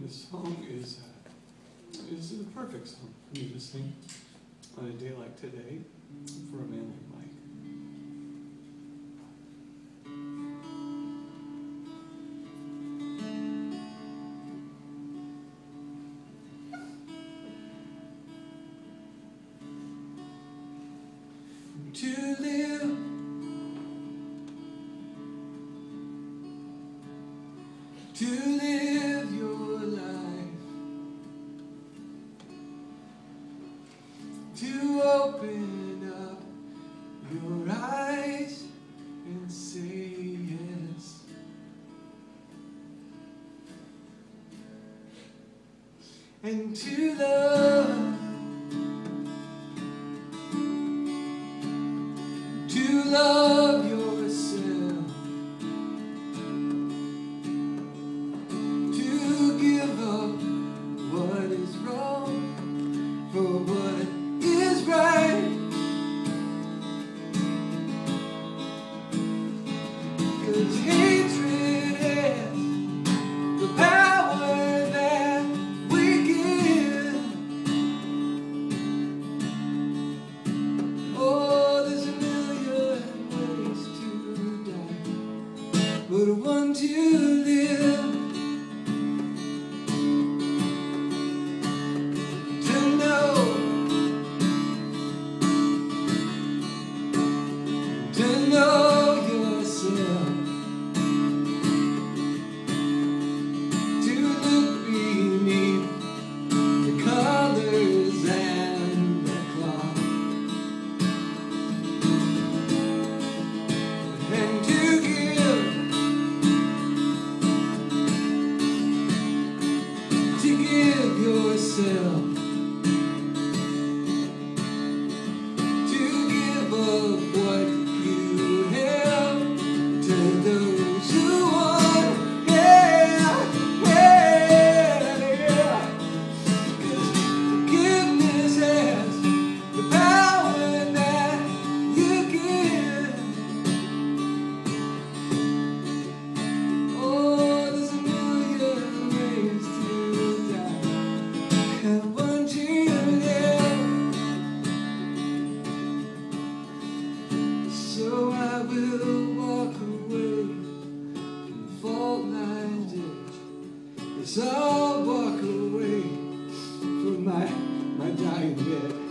This song is the perfect song for me to sing on a day like today for a man like Mike. To live, to live your life, to open up your eyes and say yes, and to love. To love yourself, to give up what is wrong for what is right, 'cause hatred has the power that we give. But one to live, to know yourself, to look beneath the colors and the cloth, and to give yourself, to give up what you have to those who want, yeah, yeah, yeah. 'Cause forgiveness has the power that you give. Oh, there's a million ways to die, and one to live. So I will walk away from the fault line's edge. Yes, I'll walk away from my dying bed.